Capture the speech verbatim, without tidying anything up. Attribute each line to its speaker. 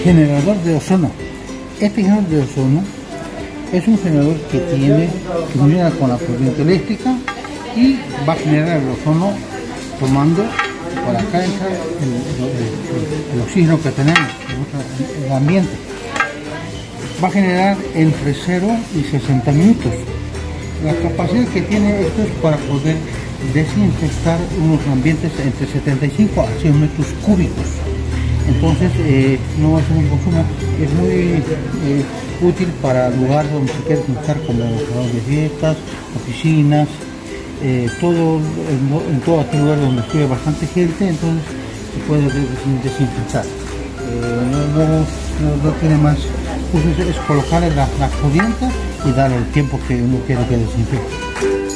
Speaker 1: Generador de ozono. Este generador de ozono es un generador que tiene que funciona con la corriente eléctrica y va a generar el ozono tomando por acá entra el, el, el, el oxígeno que tenemos en el ambiente. Va a generar entre cero y sesenta minutos. La capacidad que tiene esto es para poder desinfectar unos ambientes entre setenta y cinco a cien metros cúbicos. Entonces eh, no va a ser un consumo, es muy eh, útil para lugares donde se quiere desinfectar, como salones de fiestas, oficinas, eh, todo, en, en todo aquel lugar donde estuve bastante gente, entonces se puede desinfectar. Eh, no, no, no, no tiene más uso, es colocarle la, la corriente y darle el tiempo que uno quiere que desinfecte.